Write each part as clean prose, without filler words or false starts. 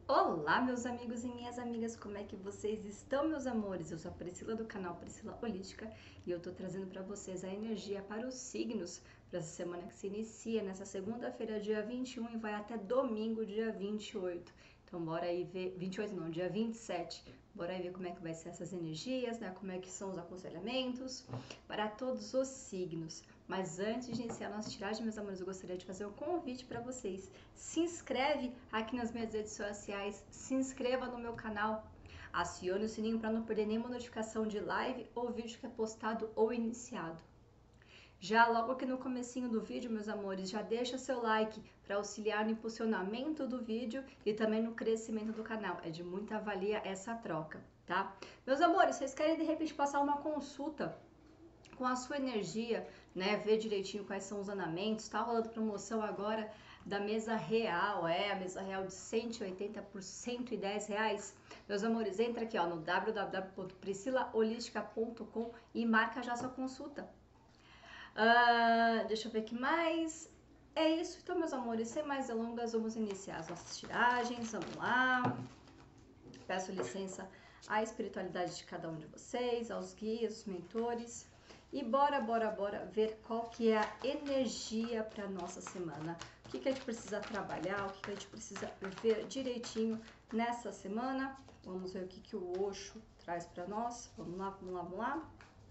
Olá, meus amigos e minhas amigas, como é que vocês estão, meus amores? Eu sou a Priscila do canal Priscila Holística e eu tô trazendo para vocês a energia para os signos para essa semana que se inicia nessa segunda-feira, dia 21 e vai até domingo, dia 28. Então, bora aí ver, 28 não, dia 27. Bora aí ver como é que vai ser essas energias, né? Como é que são os aconselhamentos para todos os signos. Mas antes de iniciar a nossa tiragem, meus amores, eu gostaria de fazer um convite para vocês. Se inscreve aqui nas minhas redes sociais, se inscreva no meu canal, acione o sininho para não perder nenhuma notificação de live ou vídeo que é postado ou iniciado. Já logo aqui no comecinho do vídeo, meus amores, já deixa seu like para auxiliar no impulsionamento do vídeo e também no crescimento do canal. É de muita valia essa troca, tá? Meus amores, vocês querem de repente passar uma consulta com a sua energia, né? Ver direitinho quais são os andamentos. Tá rolando promoção agora da mesa real, a mesa real de 180 por R$ 110. Meus amores, entra aqui ó, no www.priscilaholistica.com e marca já sua consulta. Deixa eu ver o que mais. É isso, então, meus amores, sem mais delongas, vamos iniciar as nossas tiragens. Vamos lá. Peço licença à espiritualidade de cada um de vocês, aos guias, os mentores. E bora ver qual que é a energia para nossa semana. O que a gente precisa trabalhar, o que a gente precisa ver direitinho nessa semana. Vamos ver o que o Osho traz para nós. Vamos lá.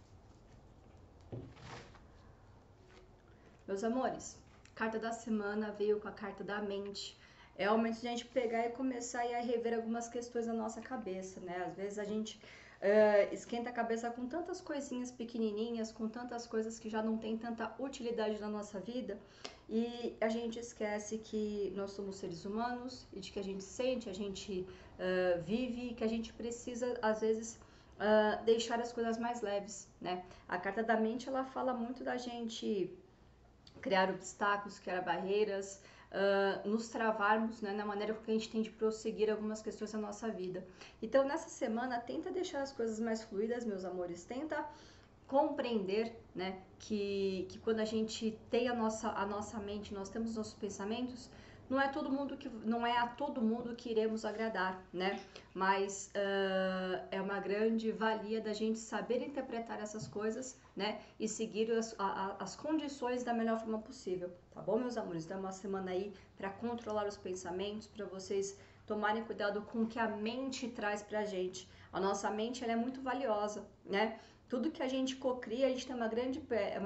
Meus amores, carta da semana veio com a carta da mente. É o momento de a gente pegar e começar a rever algumas questões na nossa cabeça, né? Às vezes a gente esquenta a cabeça com tantas coisinhas pequenininhas, com tantas coisas que já não tem tanta utilidade na nossa vida e a gente esquece que nós somos seres humanos e de que a gente sente, a gente vive e que a gente precisa, às vezes, deixar as coisas mais leves, né? A carta da mente, ela fala muito da gente criar obstáculos, criar barreiras, nos travarmos, né, na maneira que a gente tem de prosseguir algumas questões da nossa vida. Então, nessa semana, tenta deixar as coisas mais fluidas, meus amores, tenta compreender, né, que quando a gente tem a nossa mente, nós temos nossos pensamentos, não é a todo mundo que iremos agradar, né? Mas é uma grande valia da gente saber interpretar essas coisas, né? E seguir as condições da melhor forma possível, tá bom, meus amores? Então é uma semana aí para controlar os pensamentos, para vocês tomarem cuidado com o que a mente traz pra gente. A nossa mente, ela é muito valiosa, né? Tudo que a gente cocria, a gente tem uma grande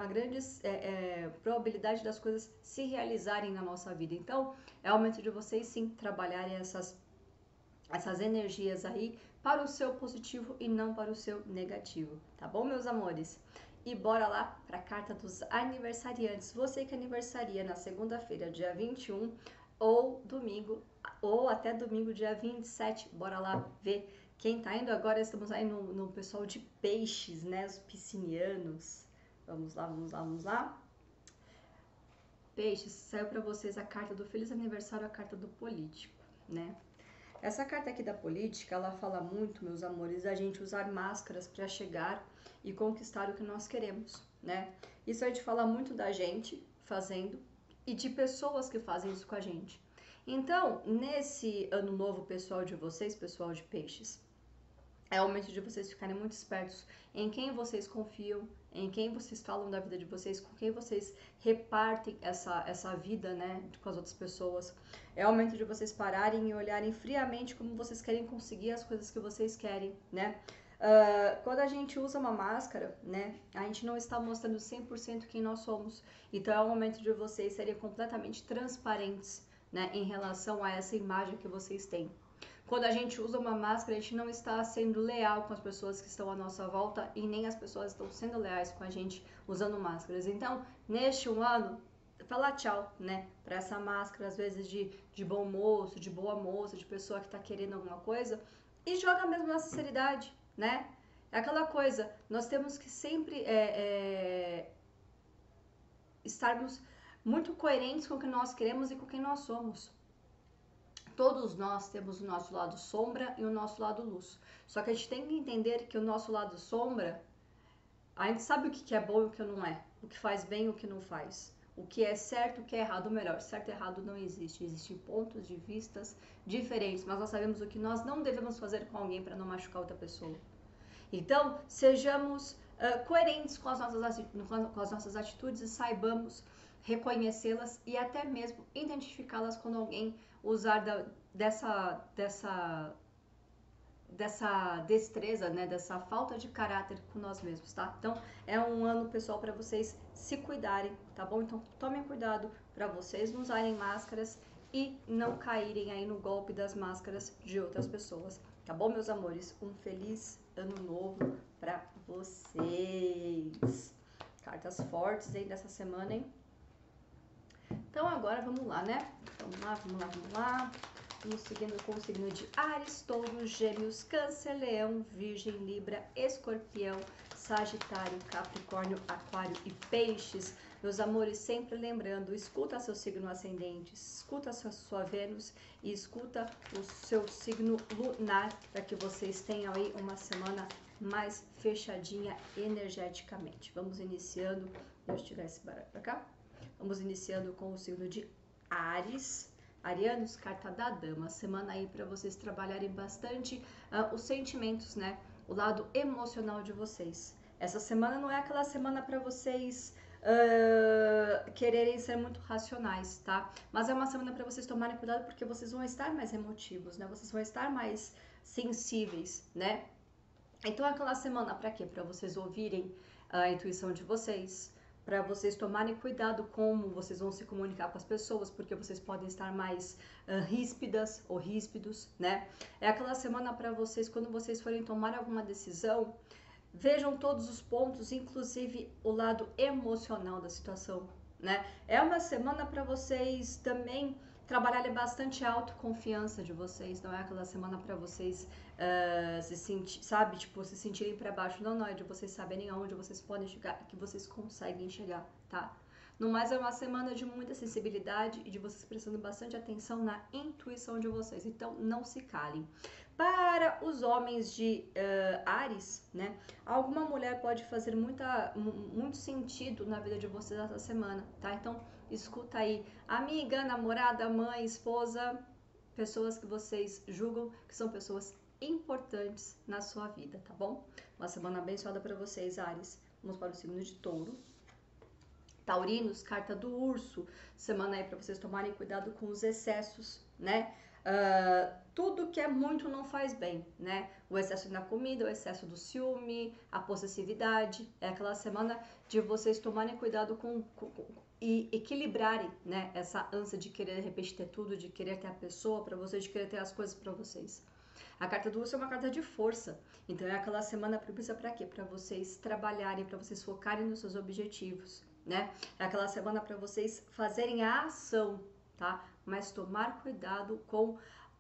probabilidade das coisas se realizarem na nossa vida. Então, é o momento de vocês sim trabalharem essas energias aí para o seu positivo e não para o seu negativo, tá bom, meus amores? E bora lá para a carta dos aniversariantes. Você que aniversaria na segunda-feira, dia 21, ou domingo, ou até domingo, dia 27. Bora lá ver quem tá indo. Agora estamos aí no pessoal de peixes, né? Os piscinianos. Vamos lá. Peixes, saiu para vocês a carta do Feliz Aniversário, a carta do político, né? Essa carta aqui da política, ela fala muito, meus amores, da gente usar máscaras para chegar e conquistar o que nós queremos, né? Isso a gente fala muito da gente fazendo e de pessoas que fazem isso com a gente. Então, nesse ano novo, pessoal de vocês, pessoal de peixes, é o momento de vocês ficarem muito espertos em quem vocês confiam, em quem vocês falam da vida de vocês, com quem vocês repartem essa vida, né, com as outras pessoas. É o momento de vocês pararem e olharem friamente como vocês querem conseguir as coisas que vocês querem, né? Quando a gente usa uma máscara, né, a gente não está mostrando 100% quem nós somos. Então é o momento de vocês serem completamente transparentes, né, em relação a essa imagem que vocês têm. Quando a gente usa uma máscara, a gente não está sendo leal com as pessoas que estão à nossa volta e nem as pessoas estão sendo leais com a gente usando máscaras. Então, neste ano, fala tchau, né, para essa máscara, às vezes de bom moço, de boa moça, de pessoa que está querendo alguma coisa, e joga mesmo na sinceridade, né? É aquela coisa, nós temos que sempre estarmos muito coerentes com o que nós queremos e com quem nós somos. Todos nós temos o nosso lado sombra e o nosso lado luz. Só que a gente tem que entender que o nosso lado sombra, a gente sabe o que é bom e o que não é, o que faz bem e o que não faz. O que é certo, o que é errado, ou melhor, certo e errado não existe. Existem pontos de vistas diferentes, mas nós sabemos o que nós não devemos fazer com alguém para não machucar outra pessoa. Então, sejamos coerentes com as nossas atitudes e saibamos reconhecê-las e até mesmo identificá-las quando alguém usar dessa destreza, né, dessa falta de caráter com nós mesmos, tá? Então, é um ano, pessoal, para vocês se cuidarem, tá bom? Então, tomem cuidado para vocês não usarem máscaras e não caírem aí no golpe das máscaras de outras pessoas, tá bom, meus amores? Um feliz ano novo para vocês. Cartas fortes aí dessa semana, hein? Então, agora vamos lá, né? Vamos lá. Vamos seguindo com o signo de Áries, Touro, Gêmeos, Câncer, Leão, Virgem, Libra, Escorpião, Sagitário, Capricórnio, Aquário e Peixes. Meus amores, sempre lembrando, escuta seu signo ascendente, escuta a sua Vênus e escuta o seu signo lunar, para que vocês tenham aí uma semana mais fechadinha energeticamente. Vamos iniciando, deixa eu tirar esse baralho para cá. Vamos iniciando com o signo de Áries. Arianos, carta da dama, semana aí para vocês trabalharem bastante os sentimentos, né? O lado emocional de vocês. Essa semana não é aquela semana para vocês quererem ser muito racionais, tá? Mas é uma semana para vocês tomarem cuidado porque vocês vão estar mais emotivos, né? Vocês vão estar mais sensíveis, né? Então é aquela semana para quê? Para vocês ouvirem a intuição de vocês, para vocês tomarem cuidado como vocês vão se comunicar com as pessoas, porque vocês podem estar mais ríspidas ou ríspidos, né? É aquela semana para vocês, quando vocês forem tomar alguma decisão, vejam todos os pontos, inclusive o lado emocional da situação, né? É uma semana para vocês também trabalharem bastante a autoconfiança de vocês, não é aquela semana para vocês se sentir, sabe, tipo, se sentirem para baixo, não, é de vocês saberem aonde vocês podem chegar e que vocês conseguem chegar, tá? No mais, é uma semana de muita sensibilidade e de vocês prestando bastante atenção na intuição de vocês, então não se calem. Para os homens de Áries, né, alguma mulher pode fazer muito sentido na vida de vocês essa semana, tá? Então, escuta aí, amiga, namorada, mãe, esposa, pessoas que vocês julgam que são pessoas importantes na sua vida, tá bom? Uma semana abençoada para vocês, Áries. Vamos para o signo de Touro. Taurinos, carta do urso, semana aí para vocês tomarem cuidado com os excessos, né? Tudo que é muito não faz bem, né? O excesso na comida, o excesso do ciúme, a possessividade, é aquela semana de vocês tomarem cuidado e equilibrarem, né? Essa ânsia de querer de repente ter tudo, de querer ter a pessoa para vocês, de querer ter as coisas para vocês. A carta do urso é uma carta de força, então é aquela semana propícia para quê? Para vocês trabalharem, para vocês focarem nos seus objetivos, né? É aquela semana para vocês fazerem a ação, tá? Mas tomar cuidado com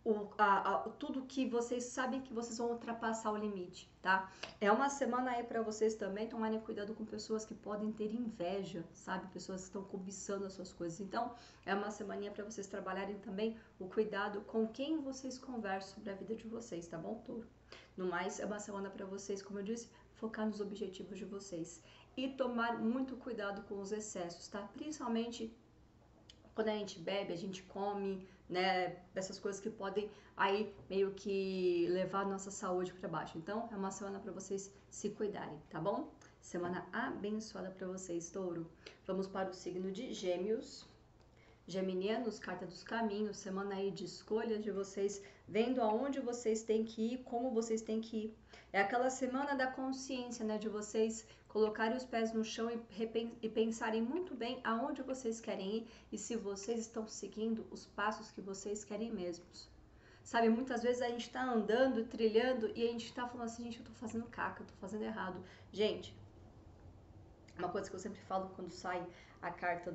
tudo que vocês sabem que vocês vão ultrapassar o limite, tá? É uma semana aí para vocês também tomarem cuidado com pessoas que podem ter inveja, sabe? Pessoas que estão cobiçando as suas coisas. Então, é uma semaninha para vocês trabalharem também o cuidado com quem vocês conversam sobre a vida de vocês, tá bom, Touro? No mais, é uma semana para vocês, como eu disse, focar nos objetivos de vocês e tomar muito cuidado com os excessos, tá? Principalmente quando a gente bebe, a gente come, né, essas coisas que podem aí meio que levar a nossa saúde para baixo. Então, é uma semana para vocês se cuidarem, tá bom? Semana abençoada para vocês, Touro. Vamos para o signo de Gêmeos. Geminianos, carta dos caminhos, semana aí de escolhas de vocês, vendo aonde vocês têm que ir, como vocês têm que ir. É aquela semana da consciência, né, de vocês colocarem os pés no chão e pensarem muito bem aonde vocês querem ir e se vocês estão seguindo os passos que vocês querem mesmos. Sabe, muitas vezes a gente tá andando, trilhando e a gente tá falando assim, gente, eu tô fazendo caca, eu tô fazendo errado. Gente, uma coisa que eu sempre falo quando sai a carta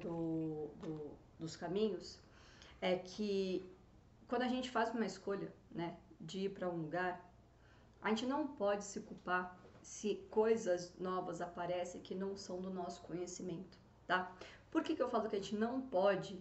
dos caminhos é que quando a gente faz uma escolha, né, de ir para um lugar, a gente não pode se culpar se coisas novas aparecem que não são do nosso conhecimento, tá? Por que eu falo que a gente não pode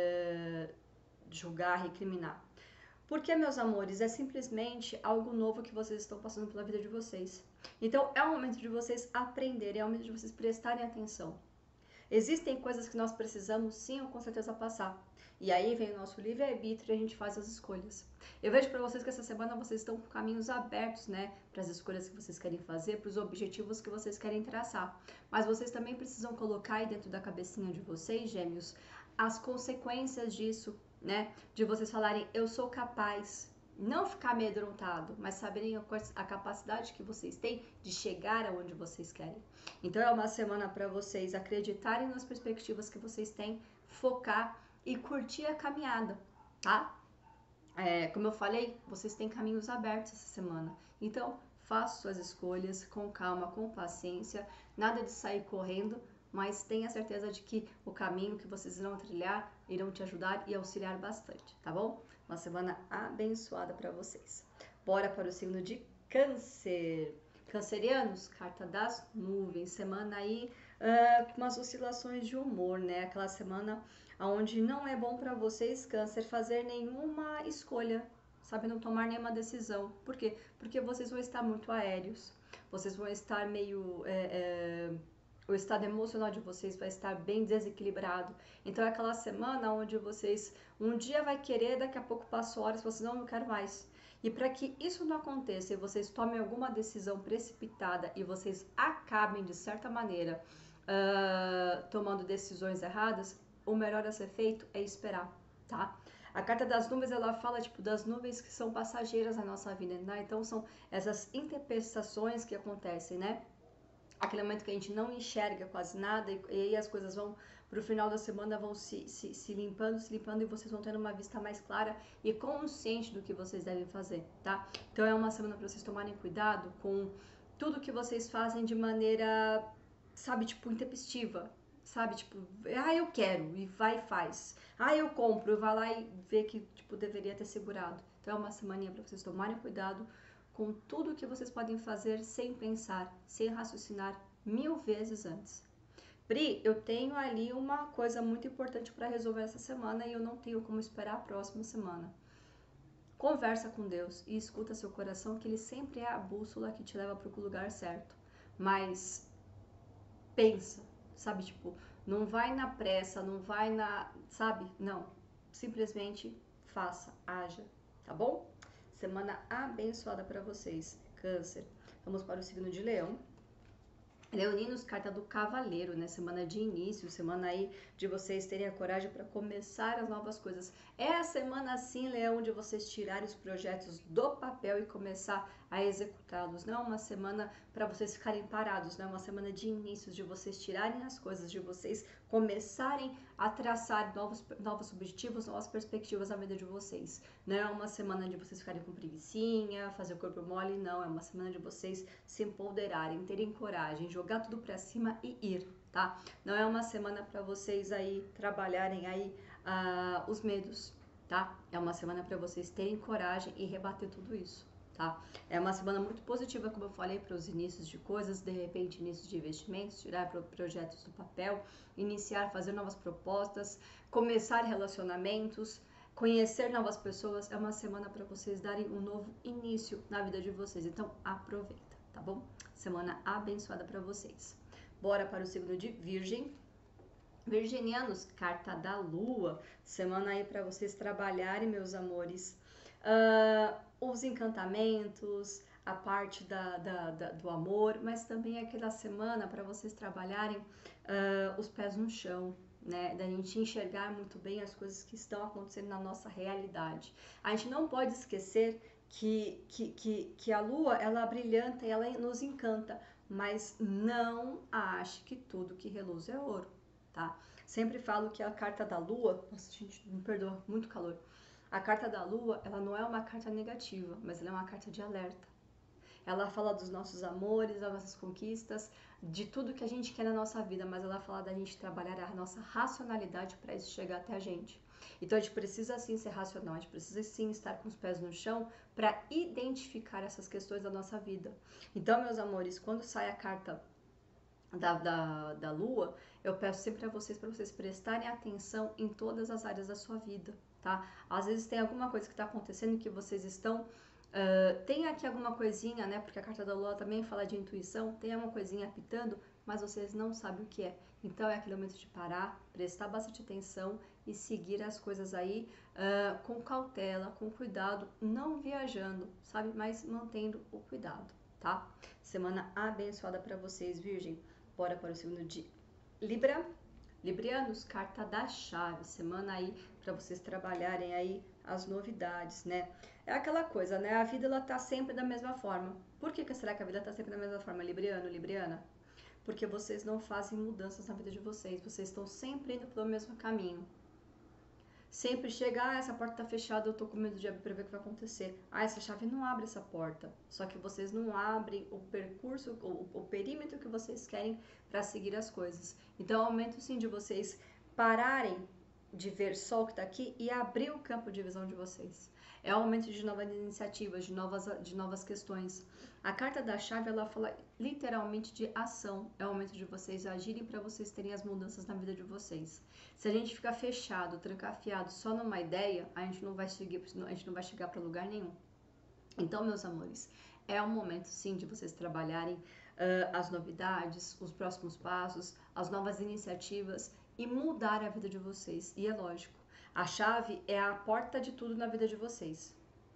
julgar, recriminar? Porque, meus amores, é simplesmente algo novo que vocês estão passando pela vida de vocês. Então, é o momento de vocês aprenderem, é o momento de vocês prestarem atenção. Existem coisas que nós precisamos sim ou com certeza passar. E aí vem o nosso livre-arbítrio e a gente faz as escolhas. Eu vejo para vocês que essa semana vocês estão com caminhos abertos, né? Para as escolhas que vocês querem fazer, para os objetivos que vocês querem traçar. Mas vocês também precisam colocar aí dentro da cabecinha de vocês, gêmeos, as consequências disso, né? De vocês falarem, eu sou capaz. Não ficar amedrontado, mas saberem a capacidade que vocês têm de chegar aonde vocês querem. Então é uma semana para vocês acreditarem nas perspectivas que vocês têm, focar e curtir a caminhada, tá? Como eu falei, vocês têm caminhos abertos essa semana. Então, façam suas escolhas com calma, com paciência, nada de sair correndo, mas tenha certeza de que o caminho que vocês irão trilhar irão te ajudar e auxiliar bastante, tá bom? Uma semana abençoada para vocês. Bora para o signo de Câncer. Cancerianos, carta das nuvens, semana aí com umas oscilações de humor, né? Aquela semana onde não é bom para vocês, Câncer, fazer nenhuma escolha, sabe? Não tomar nenhuma decisão. Por quê? Porque vocês vão estar muito aéreos, vocês vão estar meio... o estado emocional de vocês vai estar bem desequilibrado. Então é aquela semana onde vocês um dia vai querer, daqui a pouco passa horas, vocês não quero mais. E para que isso não aconteça e vocês tomem alguma decisão precipitada e vocês acabem de certa maneira tomando decisões erradas, o melhor a ser feito é esperar, tá? A carta das nuvens, ela fala, tipo, das nuvens que são passageiras na nossa vida, né? Então, são essas interpretações que acontecem, né? Aquele momento que a gente não enxerga quase nada e aí as coisas vão pro final da semana, vão se limpando e vocês vão tendo uma vista mais clara e consciente do que vocês devem fazer, tá? Então é uma semana para vocês tomarem cuidado com tudo que vocês fazem de maneira, sabe, tipo, intempestiva, sabe, tipo, eu quero e vai e faz. Eu compro, eu vou lá e ver que, tipo, deveria ter segurado. Então é uma semaninha para vocês tomarem cuidado com tudo que vocês podem fazer sem pensar, sem raciocinar 1000 vezes antes. Pri, eu tenho ali uma coisa muito importante para resolver essa semana e eu não tenho como esperar a próxima semana. Conversa com Deus e escuta seu coração, que ele sempre é a bússola que te leva para o lugar certo. Mas pensa, sabe, tipo, não vai na pressa, não vai na, sabe? Não, simplesmente faça, haja, tá bom? Semana abençoada para vocês, Câncer. Vamos para o signo de Leão. Leoninos, carta do cavaleiro, né? Semana de início, semana aí de vocês terem a coragem para começar as novas coisas. É a semana assim, Leão, de vocês tirarem os projetos do papel e começar a executá-los. Não é uma semana para vocês ficarem parados, não é uma semana de inícios, de vocês tirarem as coisas, de vocês começarem a traçar novos objetivos, novas perspectivas na vida de vocês. Não é uma semana de vocês ficarem com preguicinha, fazer o corpo mole, não. É uma semana de vocês se empoderarem, terem coragem, jogar tudo pra cima e ir, tá? Não é uma semana para vocês aí trabalharem aí os medos, tá? É uma semana para vocês terem coragem e rebater tudo isso, tá? É uma semana muito positiva, como eu falei, para os inícios de coisas, de repente início de investimentos, tirar projetos do papel, iniciar, fazer novas propostas, começar relacionamentos, conhecer novas pessoas. É uma semana para vocês darem um novo início na vida de vocês. Então aproveita, tá bom? Semana abençoada para vocês. Bora para o signo de Virgem. Virginianos, carta da lua. Semana aí para vocês trabalharem, meus amores. Os encantamentos, a parte do amor, mas também aquela semana para vocês trabalharem os pés no chão, né? Da gente enxergar muito bem as coisas que estão acontecendo na nossa realidade. A gente não pode esquecer que a lua, ela brilhanta e ela nos encanta, mas não ache que tudo que reluz é ouro, tá? Sempre falo que a carta da lua, nossa gente, me perdoa, muito calor. A carta da lua, ela não é uma carta negativa, mas ela é uma carta de alerta. Ela fala dos nossos amores, das nossas conquistas, de tudo que a gente quer na nossa vida, mas ela fala da gente trabalhar a nossa racionalidade para isso chegar até a gente. Então a gente precisa sim ser racional, a gente precisa sim estar com os pés no chão para identificar essas questões da nossa vida. Então, meus amores, quando sai a carta da lua, eu peço sempre a vocês para vocês prestarem atenção em todas as áreas da sua vida, tá? Às vezes tem alguma coisa que está acontecendo que vocês estão Tem aqui alguma coisinha, né? Porque a carta da Lua também fala de intuição, tem uma coisinha apitando, mas vocês não sabem o que é. Então é aquele momento de parar, prestar bastante atenção e seguir as coisas aí com cautela, com cuidado, não viajando, sabe? Mas mantendo o cuidado, tá? Semana abençoada para vocês, Virgem. Bora para o signo de Libra. Librianos, carta da chave, semana aí para vocês trabalharem aí as novidades, né? É aquela coisa, né? A vida ela tá sempre da mesma forma. Por que será que a vida tá sempre da mesma forma, Libriano, Libriana? Porque vocês não fazem mudanças na vida de vocês, vocês estão sempre indo pelo mesmo caminho. Sempre chega, essa porta tá fechada, eu tô com medo de abrir pra ver o que vai acontecer. Essa chave não abre essa porta. Só que vocês não abrem o percurso, o perímetro que vocês querem para seguir as coisas. Então, é o momento sim de vocês pararem de ver só o que tá aqui e abrir o campo de visão de vocês. É o momento de novas iniciativas, de novas questões. A carta da chave, ela fala literalmente de ação. É o momento de vocês agirem para vocês terem as mudanças na vida de vocês. Se a gente ficar fechado, trancafiado só numa ideia, a gente não vai chegar para lugar nenhum. Então, meus amores, é o momento sim de vocês trabalharem as novidades, os próximos passos, as novas iniciativas e mudar a vida de vocês. E é lógico, a chave é a porta de tudo na vida de vocês.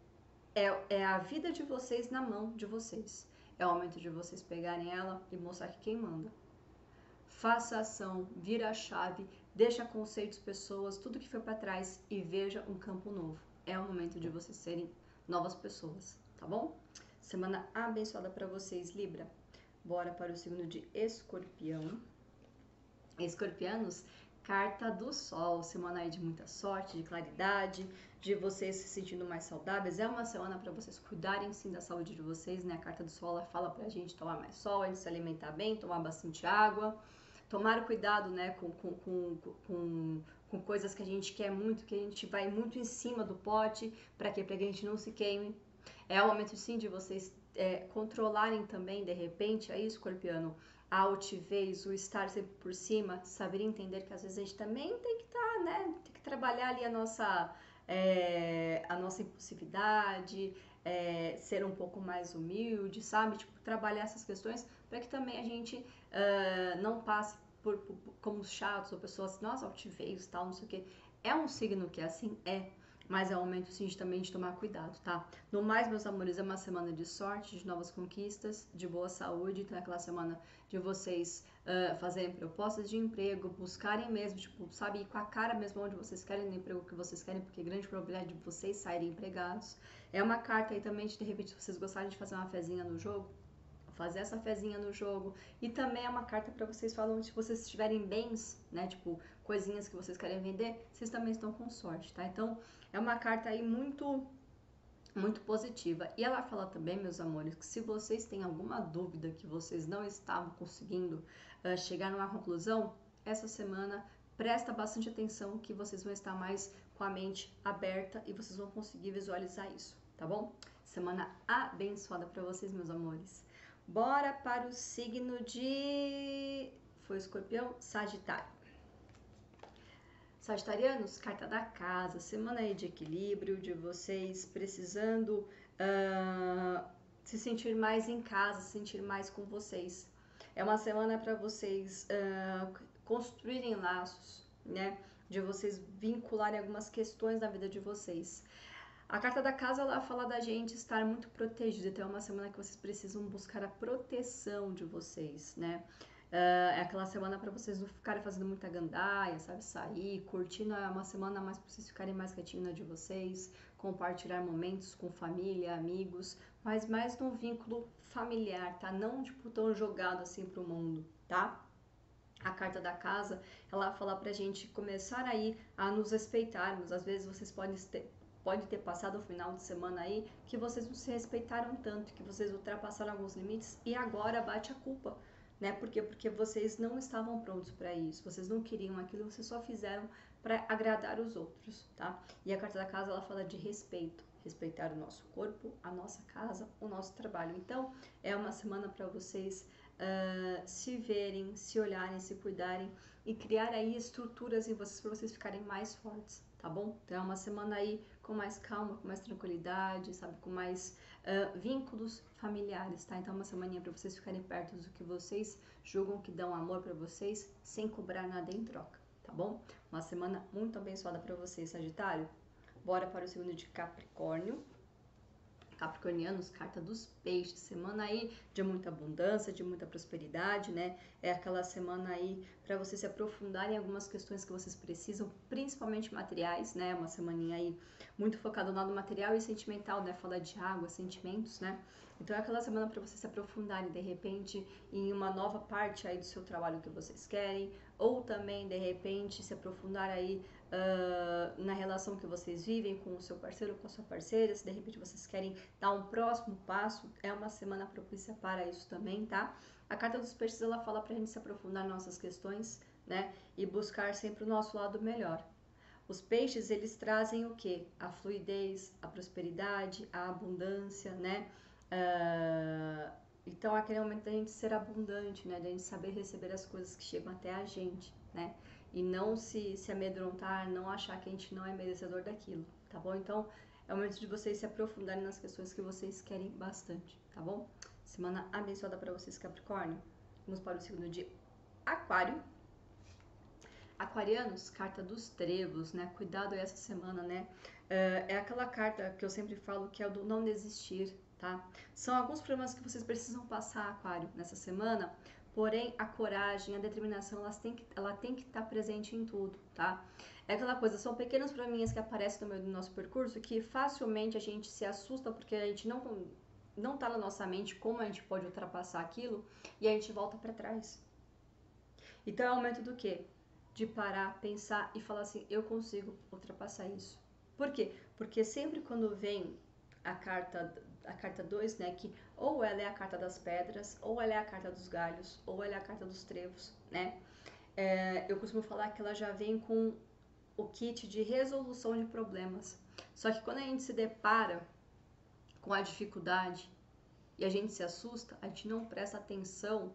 É a vida de vocês na mão de vocês. É o momento de vocês pegarem ela e mostrar que quem manda. Faça ação, vira a chave, deixa conceitos, pessoas, tudo que foi para trás e veja um campo novo. É o momento de vocês serem novas pessoas, tá bom? Semana abençoada para vocês, Libra. Bora para o signo de Escorpião. Escorpianos, carta do Sol, semana aí de muita sorte, de claridade, de vocês se sentindo mais saudáveis. É uma semana para vocês cuidarem sim da saúde de vocês, né? A carta do Sol ela fala pra gente tomar mais sol, a gente se alimentar bem, tomar bastante água. Tomar cuidado, né, com coisas que a gente quer muito, que a gente vai muito em cima do pote, para quê? Para que a gente não se queime. É o momento sim de vocês controlarem também, de repente, aí, escorpiano, a altivez, o estar sempre por cima, saber entender que às vezes a gente também tem que estar, né, tem que trabalhar ali a nossa impulsividade, ser um pouco mais humilde, sabe? Tipo, trabalhar essas questões para que também a gente não passe como chatos ou pessoas assim, nossa, altivez, tal, não sei o que. É um signo que é assim? Mas é um momento sim também de tomar cuidado, tá? No mais, meus amores, é uma semana de sorte, de novas conquistas, de boa saúde, então é aquela semana de vocês fazerem propostas de emprego, buscarem mesmo, tipo, sabe, ir com a cara mesmo onde vocês querem, no emprego que vocês querem, porque grande probabilidade de vocês saírem empregados. É uma carta aí também de repente, se vocês gostarem de fazer uma fezinha no jogo, fazer essa fezinha no jogo. E também é uma carta para vocês falando, se vocês tiverem bens, né, tipo, coisinhas que vocês querem vender, vocês também estão com sorte, tá? Então, é uma carta aí muito positiva. E ela fala também, meus amores, que se vocês têm alguma dúvida que vocês não estavam conseguindo chegar numa conclusão, essa semana presta bastante atenção que vocês vão estar mais com a mente aberta e vocês vão conseguir visualizar isso, tá bom? Semana abençoada para vocês, meus amores. Bora para o signo de... Foi Escorpião? Sagitário. Sagitarianos, carta da casa, semana aí de equilíbrio, de vocês precisando se sentir mais em casa, se sentir mais com vocês. É uma semana para vocês construírem laços, né? De vocês vincularem algumas questões da vida de vocês. A carta da casa, ela fala da gente estar muito protegido, então é uma semana que vocês precisam buscar a proteção de vocês, né? É aquela semana para vocês não ficarem fazendo muita gandaia, sabe? Sair, curtindo, é uma semana mais para vocês ficarem mais quietinhos na de vocês, compartilhar momentos com família, amigos, mas mais num vínculo familiar, tá? Não, tipo, tão jogado assim pro mundo, tá? A carta da casa, ela fala pra gente começar aí a nos respeitarmos. Às vezes vocês pode ter passado o final de semana aí que vocês não se respeitaram tanto, que vocês ultrapassaram alguns limites e agora bate a culpa, né? Por quê? Porque vocês não estavam prontos para isso, vocês não queriam aquilo, vocês só fizeram para agradar os outros, tá? E a carta da casa, ela fala de respeito, respeitar o nosso corpo, a nossa casa, o nosso trabalho. Então, é uma semana para vocês se verem, se olharem, se cuidarem e criar aí estruturas em vocês para vocês ficarem mais fortes, tá bom? Então é uma semana aí com mais calma, com mais tranquilidade, sabe? Com mais vínculos familiares, tá? Então é uma semaninha para vocês ficarem perto do que vocês julgam que dão amor para vocês, sem cobrar nada em troca, tá bom? Uma semana muito abençoada para vocês, Sagitário. Bora para o signo de Capricórnio. Capricornianos, carta dos peixes, semana aí de muita abundância, de muita prosperidade, né? É aquela semana aí para vocês se aprofundarem em algumas questões que vocês precisam, principalmente materiais, né? Uma semaninha aí muito focada no lado material e sentimental, né? Fala de água, sentimentos, né? Então é aquela semana para vocês se aprofundarem de repente em uma nova parte aí do seu trabalho que vocês querem, ou também de repente se aprofundar aí na relação que vocês vivem com o seu parceiro, com a sua parceira, se de repente vocês querem dar um próximo passo, é uma semana propícia para isso também, tá? A carta dos peixes, ela fala pra gente se aprofundar nas nossas questões, né? E buscar sempre o nosso lado melhor. Os peixes, eles trazem o quê? A fluidez, a prosperidade, a abundância, né? Então, aquele momento da gente ser abundante, né? Da gente saber receber as coisas que chegam até a gente, né? E não se amedrontar, não achar que a gente não é merecedor daquilo, tá bom? Então, é o momento de vocês se aprofundarem nas questões que vocês querem bastante, tá bom? Semana abençoada para vocês, Capricórnio. Vamos para o signo de Aquário. Aquarianos, carta dos trevos, né? Cuidado essa semana, né? É aquela carta que eu sempre falo que é o do não desistir, tá? São alguns problemas que vocês precisam passar, Aquário, nessa semana, porém a coragem, a determinação, ela tem que estar presente em tudo, tá? É aquela coisa, são pequenos probleminhas que aparecem no meio do nosso percurso que facilmente a gente se assusta porque a gente não tá na nossa mente como a gente pode ultrapassar aquilo e a gente volta para trás. Então é o momento do quê? De parar, pensar e falar assim, eu consigo ultrapassar isso. Por quê? Porque sempre quando vem a carta 2, né, que ou ela é a carta das pedras, ou ela é a carta dos galhos, ou ela é a carta dos trevos, né? Eu costumo falar que ela já vem com o kit de resolução de problemas. Só que quando a gente se depara com a dificuldade e a gente se assusta, a gente não presta atenção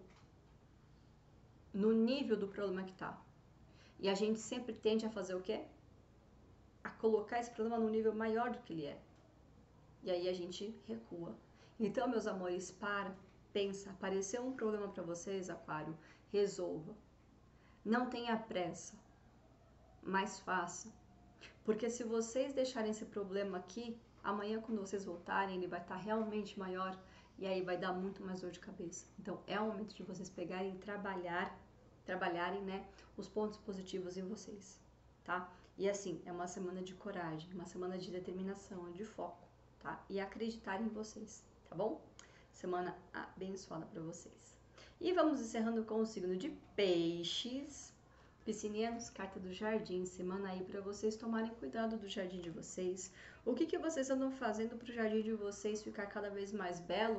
no nível do problema que tá. E a gente sempre tende a fazer o quê? A colocar esse problema num nível maior do que ele é. E aí a gente recua. Então, meus amores, pensa, apareceu um problema para vocês, Aquário, resolva. Não tenha pressa, mas faça. Porque se vocês deixarem esse problema aqui, amanhã quando vocês voltarem, ele vai estar realmente maior e aí vai dar muito mais dor de cabeça. Então, é o momento de vocês pegarem e trabalharem, né, os pontos positivos em vocês, tá? E assim, é uma semana de coragem, uma semana de determinação, de foco, tá? E acreditar em vocês, tá bom? Semana abençoada para vocês. E vamos encerrando com o signo de Peixes. Piscinianos, carta do jardim, semana aí para vocês tomarem cuidado do jardim de vocês. O que vocês andam fazendo para o jardim de vocês ficar cada vez mais belo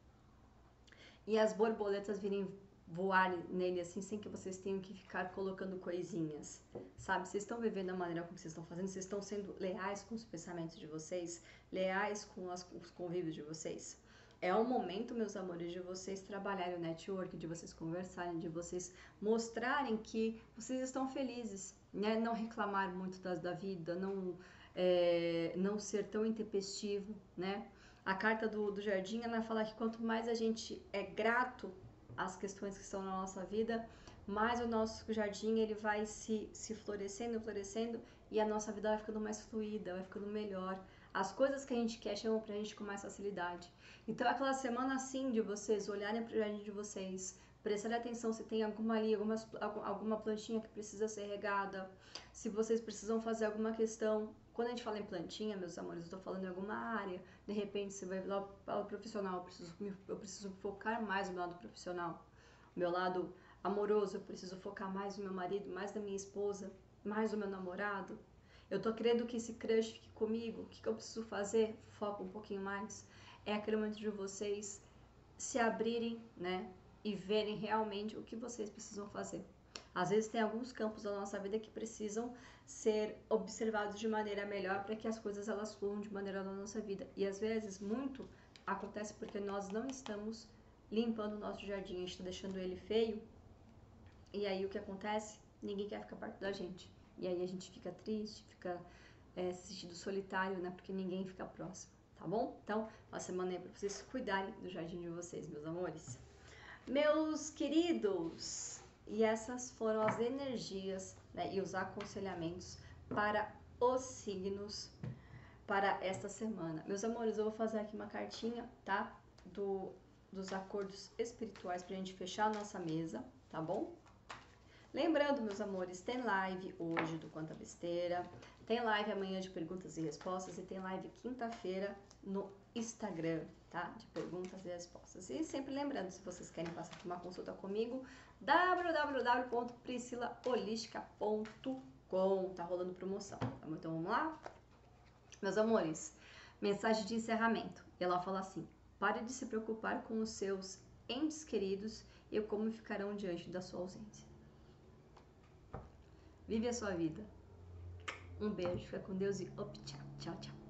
e as borboletas virem voar nele assim, sem que vocês tenham que ficar colocando coisinhas, sabe? Vocês estão vivendo da maneira como vocês estão fazendo, vocês estão sendo leais com os pensamentos de vocês, leais com os convívios de vocês. É o momento, meus amores, de vocês trabalharem o network, de vocês conversarem, de vocês mostrarem que vocês estão felizes, né? Não reclamar muito da vida, não ser tão intempestivo, né? A carta do jardim, ela fala que quanto mais a gente é grato às questões que estão na nossa vida, mais o nosso jardim ele vai se florescendo e a nossa vida vai ficando mais fluida, vai ficando melhor. As coisas que a gente quer chegam pra gente com mais facilidade. Então, aquela semana assim de vocês olharem pro jardim de vocês, prestarem atenção se tem alguma plantinha que precisa ser regada, se vocês precisam fazer alguma questão. Quando a gente fala em plantinha, meus amores, eu tô falando em alguma área. De repente, você vai lá para o profissional, eu preciso focar mais no meu lado profissional. Meu lado amoroso, eu preciso focar mais no meu marido, mais na minha esposa, mais no meu namorado. Eu tô querendo que esse crush fique comigo. O que eu preciso fazer? Foca um pouquinho mais. É aquele momento de vocês se abrirem, né? E verem realmente o que vocês precisam fazer. Às vezes tem alguns campos da nossa vida que precisam ser observados de maneira melhor para que as coisas elas fluam de maneira na nossa vida. E às vezes muito acontece porque nós não estamos limpando o nosso jardim, a gente está deixando ele feio. E aí o que acontece? Ninguém quer ficar perto da gente. E aí a gente fica triste, fica se sentindo solitário, né? Porque ninguém fica próximo, tá bom? Então, uma semana aí pra vocês cuidarem do jardim de vocês, meus amores. Meus queridos, e essas foram as energias, né, e os aconselhamentos para os signos para esta semana. Meus amores, eu vou fazer aqui uma cartinha, tá? Dos acordos espirituais pra gente fechar a nossa mesa, tá bom? Lembrando, meus amores, tem live hoje do Quanta Besteira, tem live amanhã de perguntas e respostas e tem live quinta-feira no Instagram, tá? De perguntas e respostas. E sempre lembrando, se vocês querem passar aqui uma consulta comigo, www.priscilaholistica.com, tá rolando promoção, tá bom? Então vamos lá? Meus amores, mensagem de encerramento. E ela fala assim: pare de se preocupar com os seus entes queridos e como ficarão diante da sua ausência. Vive a sua vida. Um beijo, fica com Deus e op, tchau, tchau, tchau.